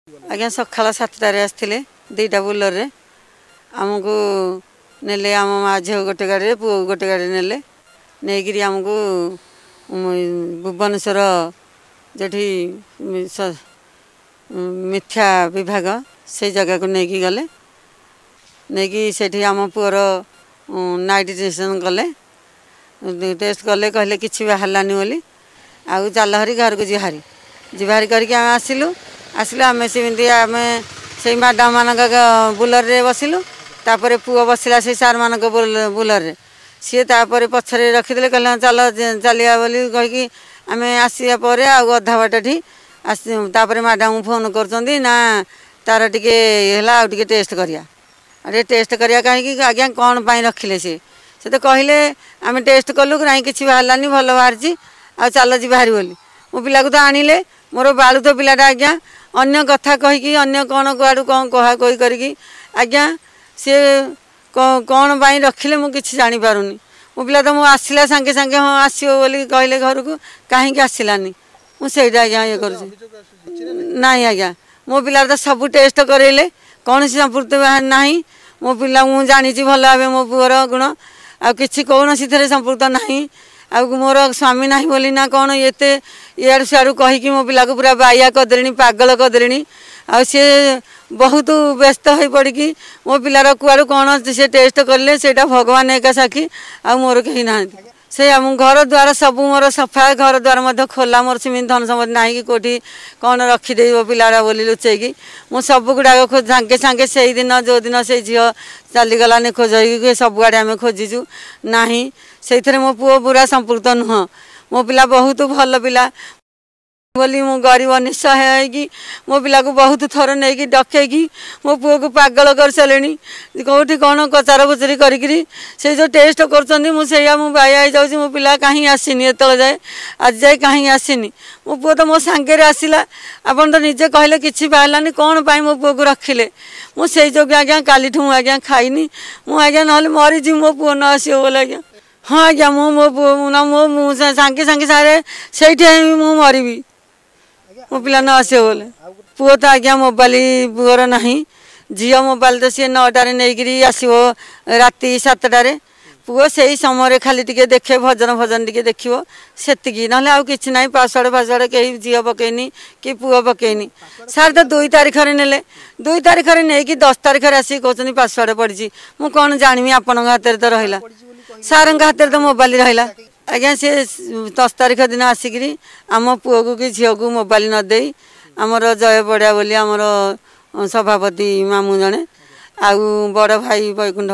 आज्ञा सकाळ 7टार आसते 2टा बुलर आमको नेले आम माँ झील गोटे गाड़ी पु गोटे गाड़ी नेले नहीं आमको भुवनेश्वर जेठी मिथ्या विभाग से जगह को लेकिन गले नहीं से आम पुअर नाइट टेस्ट कले टेस्ट कले कहले कि बाहरलानी बोली आउ चल हरी घर को जीवारी करके आम आसिलु आम सेमती आम से मैडम मान बुलर रे बसिलु तापर पुओ बसला से सार मान बुलर रे सी तापर पछरे रखीदे कहले चल चलिया बोली कहीकि आम आसिया पर अधा बाटी तापर मैडम फोन कर ना तार टिके टे टेस्ट करिया अरे टेस्ट करिया कहीं आज्ञा कौन पाई रखिले से तो कहले आम टेस्ट कलु ना कि बाहरलानी भल बाहरी आ चल जी बाहरी बोली मो पिला को तो आणिले मोर बालू तो पिलाटा आज्ञा अन्य कथा कहीकि अन्य कौन कुआड़ू कौन कहा कही करी आज्ञा सी कौन पाई रखिले मुझे जानीपारूनी मो पिला तो मो आसला सांगे सांगे हाँ आसो बोली कहले घर को कहीं आसलानी मुझे आज्ञा ये कर नाई आज्ञा मो पिला तो सब टेस्ट करेले कौन संपूर्ति ना मो पिला मुझे जानी भल भाव मो पुअर गुण आ कि कौन संपूर्त ना आ मोर स्वामी ना बोली ना कौन ये इाड़ू सियाड़ू कहीकि मो पिला को पूरा बाया करदे पागल करदे आ सी बहुत व्यस्त हो पड़ी मो पिलार कुआड़ू कौन से टेस्ट कले से भगवान एका साक्षी आ मोर कहीं ना से आम घर द्वार सब मोर सफा घर द्वार खोला मोर सेमती धन सम्पत्ति ना कि कौटी कौन रखीदे पिलारा बोली लुचेकी मु सब गुड़ाक सांगे सांगे से दिन जो दिन से झील चलीगलानी खोज सब आड़े आम खोजीचु ना से मो पुओ पूरा संपूर्त नुह मो पिला बहुत भल पिला बोली मु गरीब निस्सहाय कि मो पिला को बहुत थर नहीं डकैकी मो पुओ को पागल कर सारे कौटी कौन कचार पुचरी करी से जो टेस्ट कर बाया हो मो पिला कहीं आसीनी एत जाए आज जाए कहीं आसीनी मो पुओ तो मो सांगे आसला आपन तो निजे कहले कि बाहरलानी कौन पाई मो पुओ को रखिले मुझे जो आज्ञा काली ठूँ आज्ञा खाइनी मु आज्ञा ना मरीजी मो पुओ न आसो बोले आज्ञा हाँ आज्ञा मो पुओ ना मो सांगे सांगे सारे से मु मरबी मो पिला न आसे बोले पुओ तो आज्ञा मोबाइल पुअर ना झी मोबाइल तो सी 9टार नहीं आसो राति 7टार पुओ से समय खाली टिके देखे भजन भजन टिके देखो से ना आउ कि ना पासवर्ड फासवर्ड कहीं झील पकईनी कि पुओ पकईनी सार तो 2 तारीख ने 2 तारीख नहीं कि 10 तारीख आसिक कहते पासवर्ड पड़ी मु कौन जानी आपण हाथ में तो रहा सार हाथ में तो मोबाइल रहा आज्ञा सी 10 तारीख दिन आसिक आम पुओ को कि झील को मोबाइल नदे आमर जय पड़ा बोली आमर सभापति मामू जड़े आउ बड़ भाई वैकुंठ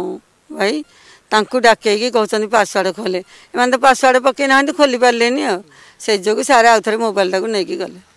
भाई तांकु डाकई कहते पासवर्ड खोले एम तो पासवर्ड पकई ना खोली पारे से जो सारे आउ थे मोबाइल टाक नहीं गले।